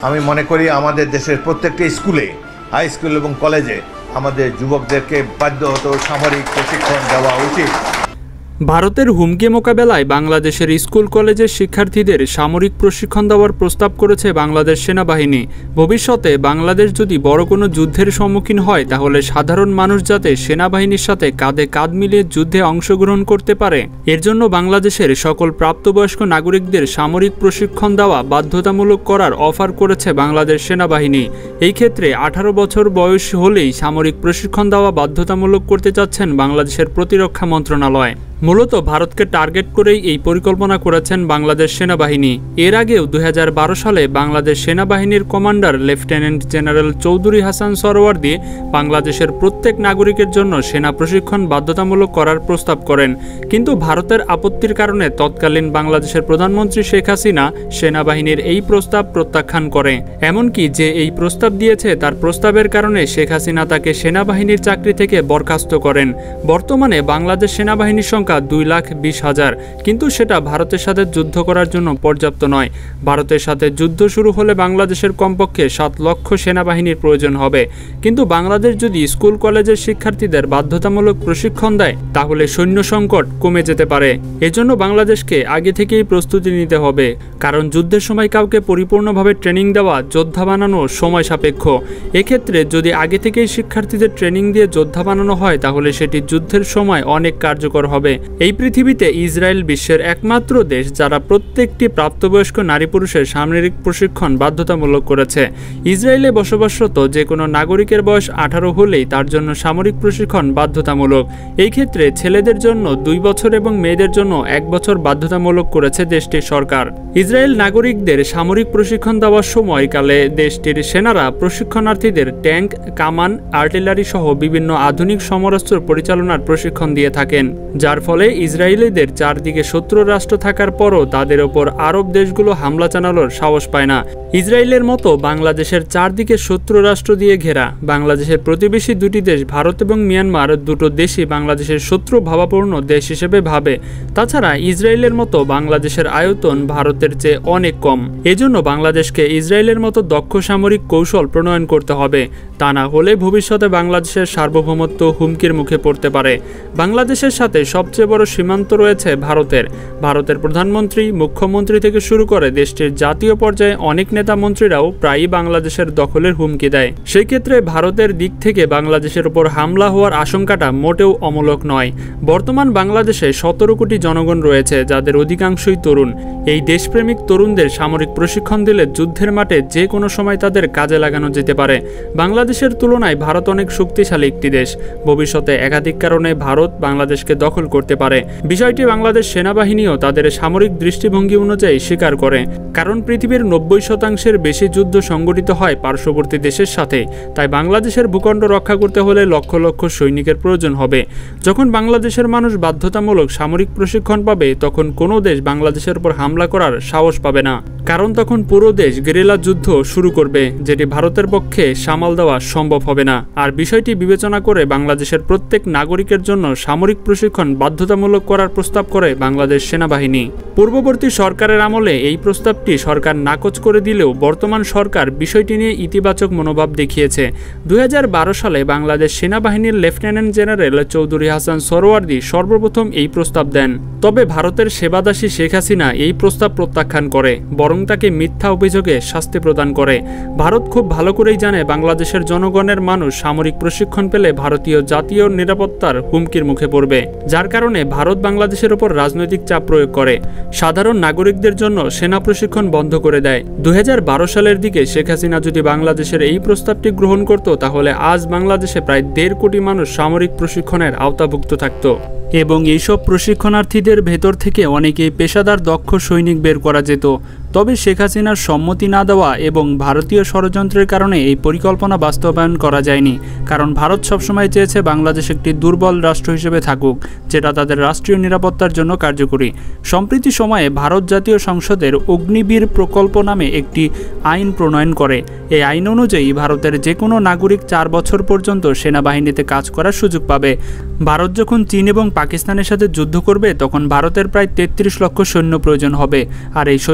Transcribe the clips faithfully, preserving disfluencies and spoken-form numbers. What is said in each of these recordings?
আমি মনে করি আমাদের দেশের প্রত্যেকটা স্কুলে, হাই স্কুল এবং কলেজে আমাদের যুবকদেরকে বাধ্যগত সামরিক প্রশিক্ষণ দেওয়া উচিত। ভারতের হুমকি মোকাবেলায় বাংলাদেশের স্কুল কলেজের শিক্ষার্থীদের সামরিক প্রশিক্ষণ দেওয়ার প্রস্তাব করেছে বাংলাদেশ সেনাবাহিনী। ভবিষ্যতে বাংলাদেশ যদি বড় কোনো যুদ্ধের সম্মুখীন হয় তাহলে সাধারণ মানুষ যাতে সেনাবাহিনীর সাথে কাঁধে কাঁধ মিলিয়ে যুদ্ধে অংশগ্রহণ করতে পারে, এর জন্য বাংলাদেশের সকল প্রাপ্তবয়স্ক নাগরিকদের সামরিক প্রশিক্ষণ দেওয়া বাধ্যতামূলক করার অফার করেছে বাংলাদেশ সেনাবাহিনী। এই ক্ষেত্রে আঠারো বছর বয়স হলেই সামরিক প্রশিক্ষণ দেওয়া বাধ্যতামূলক করতে চাচ্ছেন বাংলাদেশের প্রতিরক্ষা মন্ত্রণালয়। মূলত ভারতকে টার্গেট করেই এই পরিকল্পনা করেছেন বাংলাদেশ সেনাবাহিনী। এর আগেও দুই হাজার বারো সালে বাংলাদেশ সেনাবাহিনীর commander lieutenant general Chowdhury Hasan Suhrawardy বাংলাদেশের প্রত্যেক নাগরিকের জন্য সেনা প্রশিক্ষণ বাধ্যতামূলক করার প্রস্তাব করেন, কিন্তু ভারতের আপত্তির কারণে তৎকালীন বাংলাদেশের প্রধানমন্ত্রী শেখ হাসিনা সেনাবাহিনীর এই প্রস্তাব প্রত্যাখ্যান করে। এমনকি যে এই প্রস্তাব দিয়েছে তার প্রস্তাবের কারণে শেখ হাসিনা তাকে সেনাবাহিনীর চাকরি থেকে বরখাস্ত করেন। বর্তমানে বাংলাদেশ সেনাবাহিনীর সংখ্যা দুই লাখ বিশ হাজার, কিন্তু সেটা ভারতের সাথে যুদ্ধ করার জন্য পর্যাপ্ত নয়। ভারতের সাথে যুদ্ধ শুরু হলে বাংলাদেশের কমপক্ষে সাত লক্ষ সেনাবাহিনীর প্রয়োজন হবে, কিন্তু বাংলাদেশ যদি স্কুল কলেজের শিক্ষার্থীদের বাধ্যতামূলক প্রশিক্ষণ দেয় তাহলে সৈন্য সংকট কমে যেতে পারে। এজন্য বাংলাদেশকে আগে থেকেই প্রস্তুতি নিতে হবে, কারণ যুদ্ধের সময় কাউকে পরিপূর্ণভাবে ট্রেনিং দেওয়া যোদ্ধা বানানো সময় সাপেক্ষ। এক্ষেত্রে যদি আগে থেকেই শিক্ষার্থীদের ট্রেনিং দিয়ে যোদ্ধা বানানো হয় তাহলে সেটি যুদ্ধের সময় অনেক কার্যকর হবে। এই পৃথিবীতে ইসরায়েল বিশ্বের একমাত্র দেশ যারা প্রত্যেকটি প্রাপ্তবয়স্ক নারী পুরুষের সামরিক প্রশিক্ষণ বাধ্যতামূলক করেছে। ইসরায়েলে বসবাসরত যে কোনো নাগরিকের বয়স আঠারো হলেই তার জন্য সামরিক প্রশিক্ষণ বাধ্যতামূলক। এই ক্ষেত্রে ছেলেদের জন্য দুই বছর এবং মেয়েদের জন্য এক বছর বাধ্যতামূলক করেছে দেশটির সরকার। ইসরায়েল নাগরিকদের সামরিক প্রশিক্ষণ দেওয়ার সময়কালে দেশটির সেনারা প্রশিক্ষণার্থীদের ট্যাঙ্ক, কামান, আর্টিলারি সহ বিভিন্ন আধুনিক সমরাস্ত্র পরিচালনার প্রশিক্ষণ দিয়ে থাকেন, যার ফলে ইসরায়েলিদের চারদিকে শত্রু রাষ্ট্র থাকার পরও তাদের ওপর আরব দেশগুলো হামলা চালানোর সাহস পায় না। ইসরায়েলের মতো বাংলাদেশের চারদিকে শত্রু রাষ্ট্র দিয়ে ঘেরা বাংলাদেশের প্রতিবেশী দুটি দেশ ভারত এবং মিয়ানমার দুটো দেশই বাংলাদেশের শত্রু ভাবাপন্ন দেশ হিসেবে ভাবে। তাছাড়া ইসরায়েলের মতো বাংলাদেশের আয়তন ভারতের চেয়ে অনেক কম। এজন্য বাংলাদেশকে ইসরায়েলের মতো দক্ষ সামরিক কৌশল প্রণয়ন করতে হবে, তা না হলে ভবিষ্যতে বাংলাদেশের সার্বভৌমত্ব হুমকির মুখে পড়তে পারে। বাংলাদেশের সাথে সবচেয়ে বড় সীমান্ত রয়েছে ভারতের। ভারতের প্রধানমন্ত্রী, মুখ্যমন্ত্রী থেকে শুরু করে দেশটির জাতীয় পর্যায়ে অনেক নেতা মন্ত্রীরাও প্রায়ই বাংলাদেশের দখলের হুমকি দেয়। সেই ক্ষেত্রে ভারতের দিক থেকে বাংলাদেশের উপর হামলা হওয়ার আশঙ্কাটা মোটেও অমূলক নয়। বর্তমান বাংলাদেশে সতেরো কোটি জনগণ রয়েছে যাদের অধিকাংশই তরুণ। এই দেশপ্রেমিক তরুণদের সামরিক প্রশিক্ষণ দিলে যুদ্ধের মাঠে যে কোনো সময় তাদের কাজে লাগানো যেতে পারে। বাংলাদেশের তুলনায় ভারত অনেক শক্তিশালী একটি দেশ। ভবিষ্যতে একাধিক কারণে ভারত বাংলাদেশকে দখল করতে পারে। বিষয়টি বাংলাদেশ সেনাবাহিনীও তাদের সামরিক দৃষ্টিভঙ্গি অনুযায়ী স্বীকার করে, কারণ পৃথিবীর নব্বই শতাংশের বেশি যুদ্ধ সংগঠিত হয় পার্শ্ববর্তী দেশের সাথে। তাই বাংলাদেশের ভূখণ্ড রক্ষা করতে হলে লক্ষ লক্ষ সৈনিকের প্রয়োজন হবে। যখন বাংলাদেশের মানুষ বাধ্যতামূলক সামরিক প্রশিক্ষণ পাবে তখন কোনো দেশ বাংলাদেশের উপর হামলা করার সাহস পাবে না, কারণ তখন পুরো দেশ গেরিলা যুদ্ধ শুরু করবে, যেটি ভারতের পক্ষে সামাল দেওয়া সম্ভব হবে না। আর বিষয়টি বিবেচনা করে বাংলাদেশের প্রত্যেক নাগরিকের জন্য সামরিক প্রশিক্ষণ বাধ্যতামূলক করার প্রস্তাব করে বাংলাদেশ সেনাবাহিনী। পূর্ববর্তী সরকারের আমলে এই প্রস্তাবটি সরকার নাকচ করে দিলেও বর্তমান সরকার বিষয়টি নিয়ে ইতিবাচক মনোভাব দেখিয়েছে। দুই হাজার বারো সালে বাংলাদেশ সেনাবাহিনীর লেফটেন্যান্ট জেনারেল চৌধুরী হাসান সরওয়ার্দী সর্বপ্রথম এই প্রস্তাব দেন। তবে ভারতের সেবাদাসী শেখ হাসিনা এই প্রস্তাব প্রত্যাখ্যান করে, বরং তাকে মিথ্যা অভিযোগে শাস্তি প্রদান করে। ভারত খুব ভালো করেই জানে বাংলাদেশের জনগণের মানুষ সামরিক প্রশিক্ষণ পেলে ভারতীয় জাতীয় নিরাপত্তার হুমকির মুখে পড়বে, যার কারণে ভারত বাংলাদেশের উপর রাজনৈতিক চাপ প্রয়োগ করে, সাধারণ নাগরিকদের জন্য সেনা প্রশিক্ষণ বন্ধ করে দেয়। দুই হাজার বারো সালের দিকে শেখ হাসিনা যদি বাংলাদেশের এই প্রস্তাবটি গ্রহণ করত তাহলে আজ বাংলাদেশে প্রায় দেড় কোটি মানুষ সামরিক প্রশিক্ষণের আওতাভুক্ত থাকত, এবং এইসব প্রশিক্ষণার্থীদের ভেতর থেকে অনেকেই পেশাদার দক্ষ সৈনিক বের করা যেত। তবে শেখ হাসিনার সম্মতি না দেওয়া এবং ভারতীয় ষড়যন্ত্রের কারণে এই পরিকল্পনা বাস্তবায়ন করা যায়নি, কারণ ভারত সবসময় চেয়েছে বাংলাদেশ একটি দুর্বল রাষ্ট্র হিসেবে থাকুক, যেটা তাদের রাষ্ট্রীয় নিরাপত্তার জন্য কার্যকরী। সম্প্রতি সময়ে ভারত জাতীয় সংসদের অগ্নিবীর প্রকল্প নামে একটি আইন প্রণয়ন করে। এই আইন অনুযায়ী ভারতের যে কোনো নাগরিক চার বছর পর্যন্ত সেনাবাহিনীতে কাজ করার সুযোগ পাবে। ভারত যখন চীন এবং পাকিস্তানের সাথে যুদ্ধ করবে তখন ভারতের প্রায় তেত্রিশ লক্ষ সৈন্য প্রয়োজন হবে, আর এই সৈন্যের ঘাটতি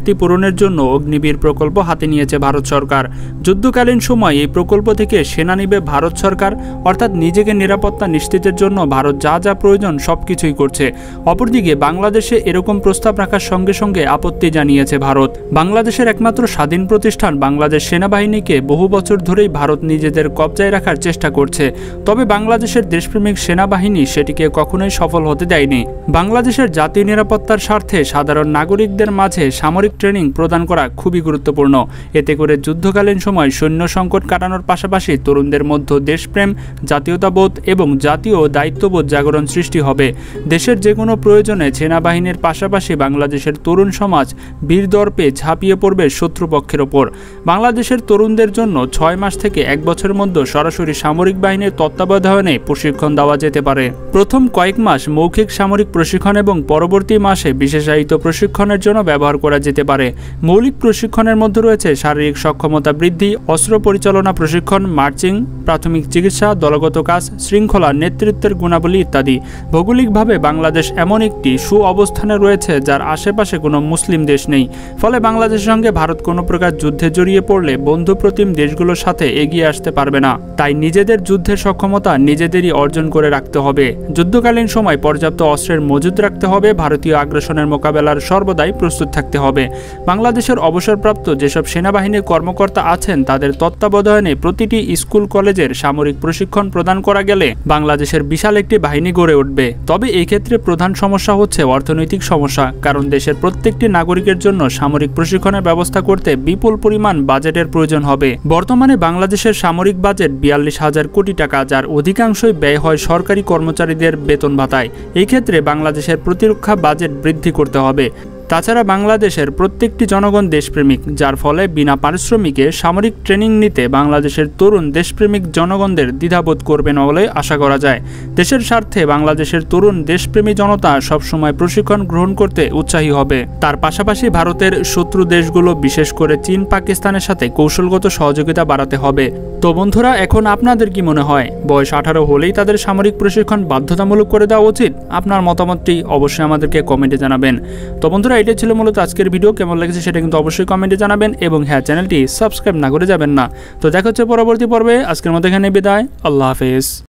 ঘাটতি পূরণের জন্য অগ্নিবীর প্রকল্প হাতে নিয়েছে ভারত সরকার। যুদ্ধকালীন সময় এই প্রকল্প থেকে সেনা নিবে ভারত সরকার, অর্থাৎ নিজেকে নিরাপত্তা নিশ্চিতের জন্য ভারত যা যা প্রয়োজন সবকিছুই করছে। অপরদিকে বাংলাদেশে এরকম প্রস্তাব রাখার সঙ্গে সঙ্গে আপত্তি জানিয়েছে ভারত। বাংলাদেশের একমাত্র স্বাধীন প্রতিষ্ঠান বাংলাদেশ সেনাবাহিনীকে বহু বছর ধরেই ভারত নিজেদের কবজায় রাখার চেষ্টা করছে, তবে বাংলাদেশের দেশপ্রেমিক সেনাবাহিনী সেটিকে কখনোই সফল হতে দেয়নি। বাংলাদেশের জাতীয় নিরাপত্তার স্বার্থে সাধারণ নাগরিকদের মাঝে সামরিক ট্রেনিং প্রদান করা খুবই গুরুত্বপূর্ণ। এতে করে যুদ্ধকালীন সময় সৈন্য সংকট কাটানোর পাশাপাশি তরুণদের মধ্যে দেশপ্রেম, জাতীয়তাবোধ এবং জাতীয় দায়িত্ববোধ জাগরণ সৃষ্টি হবে। দেশের যে কোনো প্রয়োজনে সেনাবাহিনীর পাশাপাশি বাংলাদেশের তরুণ সমাজ বীরদর্পে ঝাঁপিয়ে পড়বে শত্রুপক্ষের ওপর। বাংলাদেশের তরুণদের জন্য ছয় মাস থেকে এক বছরের মধ্যে সরাসরি সামরিক বাহিনীর তত্ত্বাবধানে প্রশিক্ষণ দেওয়া যেতে পারে। প্রথম কয়েক মাস মৌখিক সামরিক প্রশিক্ষণ এবং পরবর্তী মাসে বিশেষায়িত প্রশিক্ষণের জন্য ব্যবহার করা যেতে পারে। মৌলিক প্রশিক্ষণের মধ্যে রয়েছে শারীরিক সক্ষমতা বৃদ্ধি, অস্ত্র পরিচালনা প্রশিক্ষণ, মার্চিং, প্রাথমিক চিকিৎসা, দলগত কাজ, শৃঙ্খলা, নেতৃত্বের গুণাবলী ইত্যাদি। ভৌগোলিকভাবে বাংলাদেশ এমন একটি সু অবস্থানে রয়েছে যার আশেপাশে কোনো মুসলিম দেশ নেই, ফলে বাংলাদেশের সঙ্গে ভারত কোনো প্রকার যুদ্ধে জড়িয়ে পড়লে বন্ধুপ্রতিম দেশগুলোর সাথে এগিয়ে আসতে পারবে না। তাই নিজেদের যুদ্ধের সক্ষমতা নিজেদেরই অর্জন করে রাখতে হবে। যুদ্ধকালীন সময় পর্যাপ্ত অস্ত্রের মজুদ রাখতে হবে। ভারতীয় আগ্রাসনের মোকাবেলার সর্বদাই প্রস্তুত থাকতে হবে। বাংলাদেশের অবসরপ্রাপ্ত যেসব সেনাবাহিনীর কর্মকর্তা আছেন তাদের তত্ত্বাবধানে প্রতিটি স্কুল কলেজের সামরিক প্রশিক্ষণ প্রদান করা গেলে বাংলাদেশের বিশাল একটি বাহিনী গড়ে উঠবে। তবে এই ক্ষেত্রে প্রধান সমস্যা হচ্ছে অর্থনৈতিক সমস্যা, কারণ দেশের প্রত্যেকটি নাগরিকের জন্য সামরিক প্রশিক্ষণের ব্যবস্থা করতে বিপুল পরিমাণ বাজেটের প্রয়োজন হবে। বর্তমানে বাংলাদেশের সামরিক বাজেট বিয়াল্লিশ হাজার কোটি টাকা, যার অধিকাংশই ব্যয় হয় সরকারি কর্মচারীদের বেতন ভাতায়। এই ক্ষেত্রে বাংলাদেশের প্রতিরক্ষা বাজেট বৃদ্ধি করতে হবে। তাছাড়া বাংলাদেশের প্রত্যেকটি জনগণ দেশপ্রেমিক, যার ফলে বিনা পারিশ্রমিকে সামরিক ট্রেনিং নিতে বাংলাদেশের তরুণ দেশপ্রেমিক জনগণদের দ্বিধাবোধ করবে না বলে আশা করা যায়। দেশের স্বার্থে বাংলাদেশের তরুণ দেশপ্রেমী জনতা সবসময় প্রশিক্ষণ গ্রহণ করতে উৎসাহী হবে। তার পাশাপাশি ভারতের শত্রু দেশগুলো বিশেষ করে চীন, পাকিস্তানের সাথে কৌশলগত সহযোগিতা বাড়াতে হবে। তো বন্ধুরা, এখন আপনাদের কি মনে হয় বয়স আঠারো হলেই তাদের সামরিক প্রশিক্ষণ বাধ্যতামূলক করে দেওয়া উচিত? আপনার মতামতটি অবশ্যই আমাদেরকে কমেন্টে জানাবেন। তো বন্ধুরা, এটাই ছিল মূলত আজকের ভিডিও। কেমন লেগেছে সেটা কিন্তু অবশ্যই কমেন্টে জানাবেন এবং হ্যাঁ, চ্যানেলটি সাবস্ক্রাইব না করে যাবেন না। তো দেখা হচ্ছে পরবর্তী পর্বে। আজকের মতো এখানে বিদায়। আল্লাহ হাফেজ।